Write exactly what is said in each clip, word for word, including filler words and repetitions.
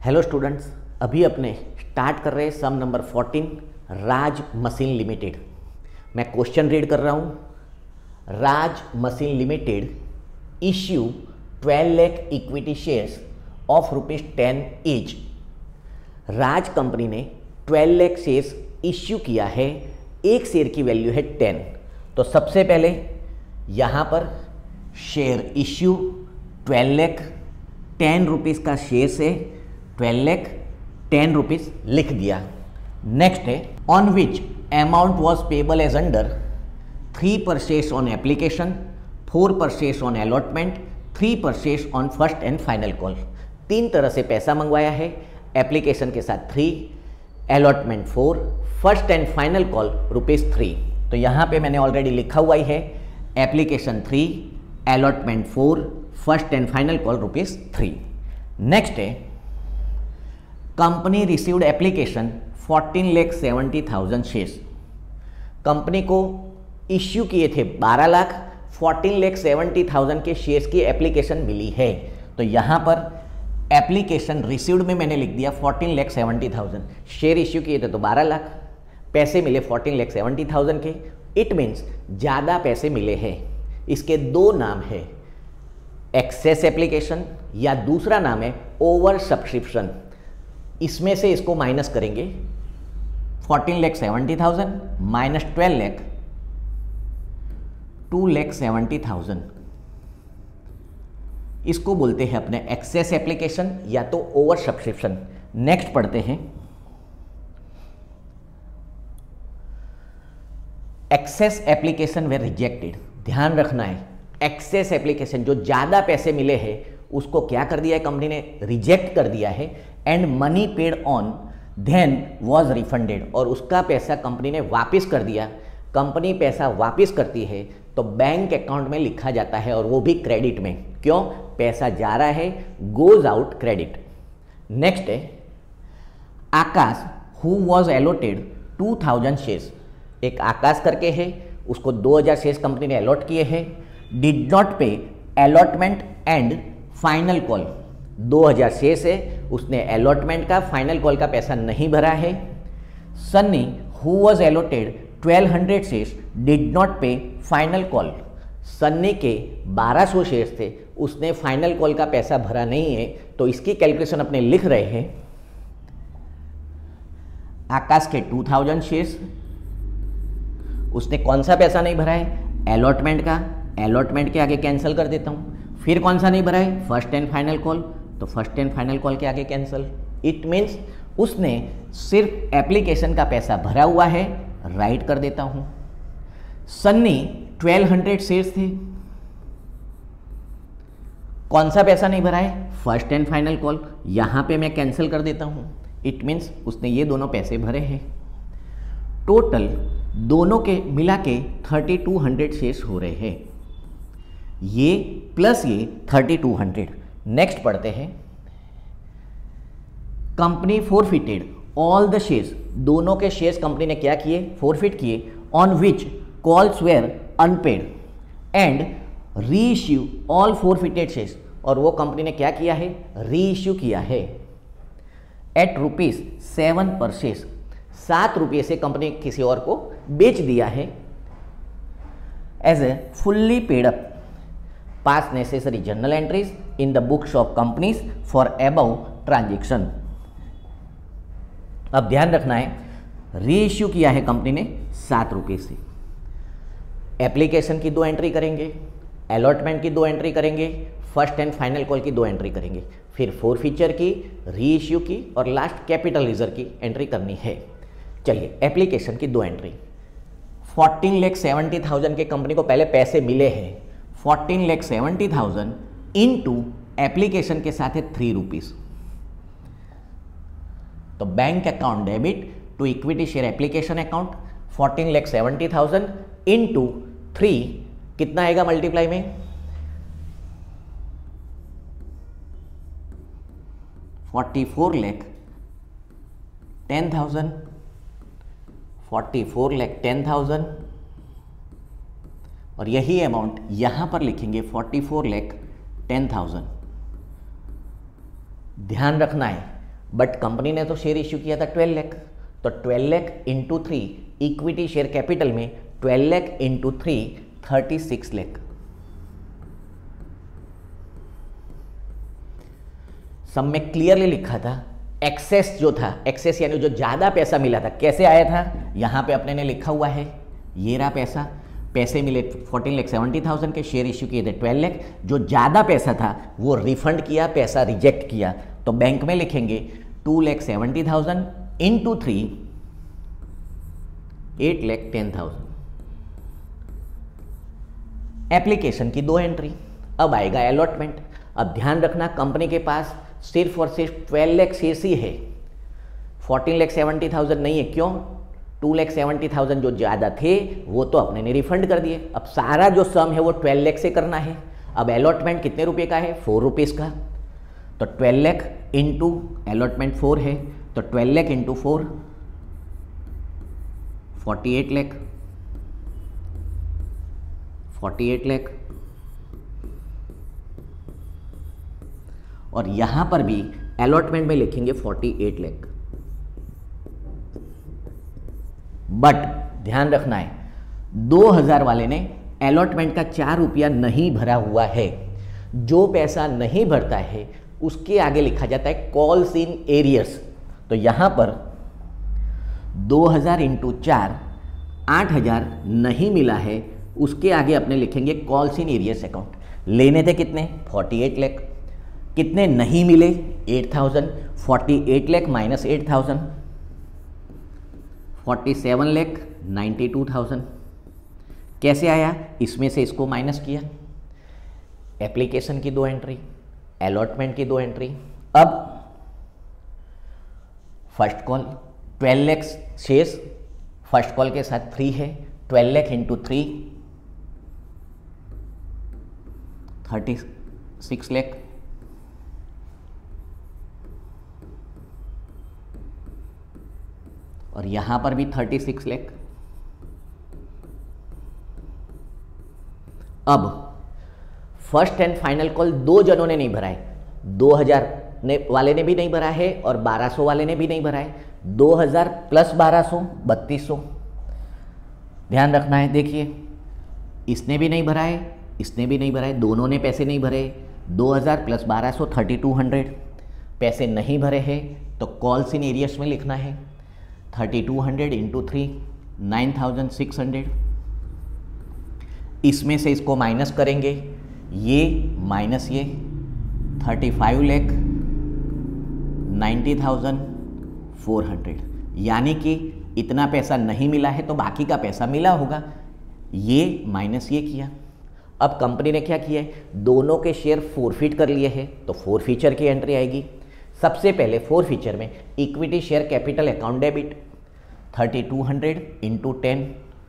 Hello students, अभी अपने start कर रहे हैं sum number fourteen Raj machine limited. मैं क्वेश्चन रीड कर रहा हूँ। Raj machine limited issue twelve lakh equity shares of rupees ten each. Raj company ने ट्वेल्व लाख शेयर्स इश्यू किया है, एक शेयर की वैल्यू है टेन। तो सबसे पहले यहाँ पर share issue twelve lakh ten rupees का शेयर से ट्वेल्व लाख टेन रुपीज़ लिख दिया। नेक्स्ट है on which amount was payable as under three purchase on application, four purchase on allotment, three purchase on first and final call. तीन तरह से पैसा मंगवाया है, एप्लीकेशन के साथ three, allotment four, first and final call rupees three. तो यहाँ पे मैंने ऑलरेडी लिखा हुआ ही है, application three, allotment four, first and final call rupees three. Next है company received application fourteen lakh seventy thousand shares. Company को इश्यू किए थे बारह lakh, fourteen lakh seventy thousand के शेयर्स की एप्लीकेशन मिली है। तो यहाँ पर एप्लीकेशन रिसीव्ड में मैंने लिख दिया fourteen lakh seventy thousand, share issue किए थे तो बारह लाख, पैसे मिले फोर्टीन लाख सेवेंटी थाउजेंड के। इट मीन्स ज़्यादा पैसे मिले हैं। इसके दो नाम है, एक्सेस एप्लीकेशन या दूसरा नाम है ओवर सब्सक्रिप्शन। इसमें से इसको माइनस करेंगे, fourteen lakh seventy thousand minus twelve lakh, two lakh seventy thousand. इसको बोलते हैं अपने एक्सेस एप्लीकेशन या तो ओवर सब्सक्रिप्शन। नेक्स्ट पढ़ते हैं, एक्सेस एप्लीकेशन वे रिजेक्टेड। ध्यान रखना है, एक्सेस एप्लीकेशन जो ज़्यादा पैसे मिले हैं उसको क्या कर दिया है कंपनी ने, रिजेक्ट कर दिया है। And money paid on then was refunded, और उसका पैसा कंपनी ने वापस कर दिया। कंपनी पैसा वापस करती है तो बैंक अकाउंट में लिखा जाता है, और वो भी क्रेडिट में। क्यों? पैसा जा रहा है, गोज आउट क्रेडिट। नेक्स्ट है Akash who was allotted two thousand shares. एक आकाश करके है, उसको दो हज़ार शेयर्स कंपनी ने अलॉट किए हैं। Did not pay allotment and final call. दो हज़ार शेयर्स है, उसने अलॉटमेंट का, फाइनल कॉल का पैसा नहीं भरा है। Sunny who was allotted twelve hundred shares did not pay final call. Sunny के बारह सौ शेयर्स थे, उसने फाइनल कॉल का पैसा भरा नहीं है, तो इसकी कैलकुलेशन अपने लिख रहे हैं। आकाश के टू थाउजेंड शेयर्स, उसने कौन सा पैसा नहीं भरा है, अलॉटमेंट का। अलॉटमेंट के आगे कैंसिल कर देता हूँ। फिर कौन सा नहीं भरा है, फर्स्ट एंड फाइनल कॉल, तो फर्स्ट एंड फाइनल कॉल के आगे कैंसिल। इट मीन्स उसने सिर्फ एप्लीकेशन का पैसा भरा हुआ है, राइट कर देता हूँ। सन्नी ट्वेल्व हंड्रेड शेयर्स थे, कौन सा पैसा नहीं भरा है, फर्स्ट एंड फाइनल कॉल, यहाँ पे मैं कैंसिल कर देता हूँ। इट मीन्स उसने ये दोनों पैसे भरे हैं। टोटल दोनों के मिला के थर्टी टू हंड्रेड शेयर्स हो रहे हैं, ये प्लस ये थर्टी टू हंड्रेड। नेक्स्ट पढ़ते हैं, company forfeited all the shares. दोनों के शेयर्स कंपनी ने क्या किए, फोरफिट किए। On which calls were unpaid and reissue all forfeited shares. और वो कंपनी ने क्या किया है, री इश्यू किया है at rupees seven per share. सात रुपये से कंपनी किसी और को बेच दिया है। As a fully paid up, pass necessary journal entries in the books of companies for above transaction. अब ध्यान रखना है, री इश्यू किया है कंपनी ने सात रुपये से। एप्लीकेशन की दो एंट्री करेंगे, अलॉटमेंट की दो एंट्री करेंगे, फर्स्ट एंड फाइनल कॉल की दो एंट्री करेंगे, फिर फोर फीचर की, री इश्यू की और लास्ट कैपिटल रिजर्व की एंट्री करनी है। चलिए, एप्लीकेशन की दो entry. Fourteen lakh seventy thousand के कंपनी को पहले पैसे मिले हैं, fourteen lakh seventy thousand into application के साथ है थ्री रुपीज। तो bank account debit to equity share application account, fourteen lakh seventy thousand into three कितना आएगा मल्टीप्लाई में, forty four lakh ten thousand, forty four lakh ten thousand, और यही amount यहाँ पर लिखेंगे forty four lakh ten thousand. ध्यान रखना है, बट कंपनी ने तो शेयर इश्यू किया था ट्वेल्व लाख, तो twelve lakh into three equity share capital में twelve lakh into three thirty six lakh. सब में क्लियरली लिखा था एक्सेस जो था, एक्सेस यानी जो ज़्यादा पैसा मिला था, कैसे आया था यहाँ पे अपने ने लिखा हुआ है, ये रहा पैसा, पैसे मिले फोर्टीन लाख सेवेंटी थाउजेंड के, शेयर इश्यू किए थे ट्वेल्व लाख, जो ज़्यादा पैसा था वो रिफंड किया, पैसा रिजेक्ट किया, तो बैंक में लिखेंगे two lakh seventy thousand into three eight lakh ten thousand. Application की दो एंट्री। अब आएगा अलॉटमेंट। अब ध्यान रखना कंपनी के पास सिर्फ और सिर्फ ट्वेल्व लाख शेयर्स ही है, फोर्टीन लाख सेवेंटी थाउजेंड नहीं है। क्यों? टू लाख सेवेंटी थाउजेंड जो ज़्यादा थे वो तो अपने ने रिफंड कर दिए। अब सारा जो सम है वो ट्वेल्व लाख से करना है। अब अलॉटमेंट कितने रुपए का है? फोर रुपीज़ का, तो twelve lakh into allotment four है, तो twelve lakh into four forty eight lakh, forty eight lakh. और यहां पर भी अलॉटमेंट में लिखेंगे फोर्टी एट लाख। बट ध्यान रखना है दो हज़ार वाले ने अलॉटमेंट का चार रुपया नहीं भरा हुआ है। जो पैसा नहीं भरता है उसके आगे लिखा जाता है कॉल्स इन एरियर्स। तो यहां पर दो हज़ार इंटू चार आठ हज़ार नहीं मिला है, उसके आगे अपने लिखेंगे कॉल्स इन एरियर्स अकाउंट। लेने थे कितने? Forty eight lakh. कितने नहीं मिले? Eight thousand. Forty eight lakh minus eight thousand forty seven lakh ninety two thousand. कैसे आया? इसमें से इसको माइनस किया। एप्लीकेशन की दो एंट्री, अलॉटमेंट की दो एंट्री। अब first call twelve lakh shares, first call के साथ फ्री है, twelve lakh into three thirty six lakh. और यहां पर भी थर्टी सिक्स लाख। अब फर्स्ट एंड फाइनल कॉल दो जनों ने नहीं भरा है, दो हज़ार ने वाले ने भी नहीं भरा है और बारह सौ वाले ने भी नहीं भरा है। दो हज़ार प्लस बारह सौ बत्तीस सौ। ध्यान रखना है, देखिए इसने भी नहीं भरा है, इसने भी नहीं भरा है, दोनों ने पैसे नहीं भरे। दो हज़ार प्लस बारह सौ थर्टी टू हंड्रेड। पैसे नहीं भरे हैं तो कॉल्स इन एरियर्स में लिखना है thirty two hundred into three nine thousand six hundred. इसमें से इसको माइनस करेंगे, ये माइनस ये thirty five lakh ninety thousand four hundred. यानी कि इतना पैसा नहीं मिला है तो बाकी का पैसा मिला होगा। ये माइनस ये किया। अब कंपनी ने क्या किया है? दोनों के शेयर फोरफिट कर लिए हैं, तो फोर फीचर की एंट्री आएगी। सबसे पहले फोर फीचर में equity share capital account debit thirty two hundred into ten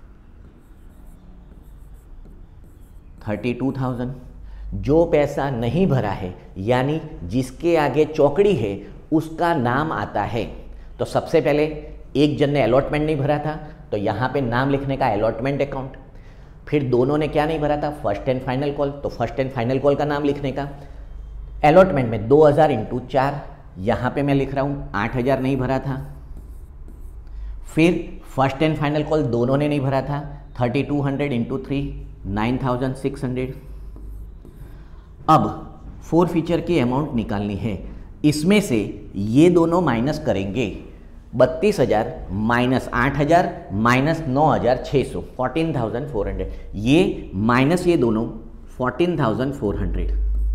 thirty two thousand. जो पैसा नहीं भरा है यानी जिसके आगे चौकड़ी है उसका नाम आता है। तो सबसे पहले एक जन ने अलॉटमेंट नहीं भरा था तो यहाँ पे नाम लिखने का अलॉटमेंट अकाउंट। फिर दोनों ने क्या नहीं भरा था? फर्स्ट एंड फाइनल कॉल, तो फर्स्ट एंड फाइनल कॉल का नाम लिखने का। अलॉटमेंट में दो हज़ार इंटू चार, यहाँ पे मैं लिख रहा हूँ आठ हज़ार नहीं भरा था। फिर फर्स्ट एंड फाइनल कॉल दोनों ने नहीं भरा था, thirty two hundred into three nine thousand six hundred. अब फोर फीचर की अमाउंट निकालनी है। इसमें से ये दोनों माइनस करेंगे, बत्तीस हज़ार माइनस आठ हज़ार माइनस नौ हज़ार छः सौ फोर्टीन थाउजेंड फोर हंड्रेड। ये माइनस ये दोनों फोर्टीन थाउजेंड फोर हंड्रेड।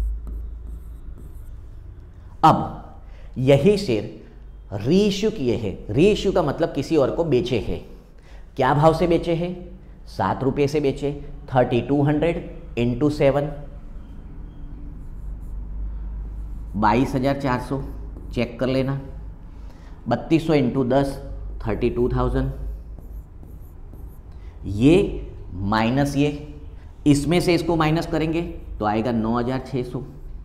अब यही शेयर री इश्यू किए हैं। री इश्यू का मतलब किसी और को बेचे हैं। क्या भाव से बेचे हैं? सात रुपये से बेचे। Thirty two hundred into seven बाईस हजार चार सौ, चेक कर लेना। बत्तीस सौ इंटू दस थर्टी टू थाउजेंड। ये माइनस ये, इसमें से इसको माइनस करेंगे तो आएगा नौ हजार छः सौ।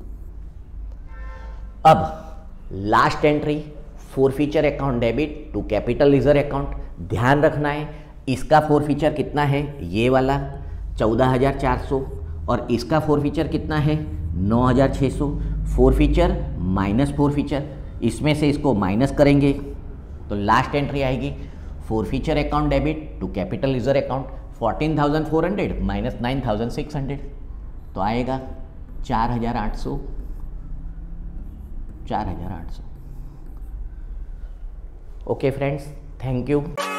अब last entry forfeiture account debit to capital reserve account. ध्यान रखना है इसका फोर फीचर कितना है? ये वाला चौदह हज़ार चार सौ और इसका फोर फीचर कितना है? नौ हज़ार छः सौ। Forfeiture minus forfeiture इसमें से इसको माइनस करेंगे तो लास्ट एंट्री आएगी forfeiture account debit to capital reserve account fourteen thousand four hundred minus nine thousand six hundred, तो आएगा चार हज़ार आठ सौ, चार हज़ार आठ सौ। Okay friends, thank you.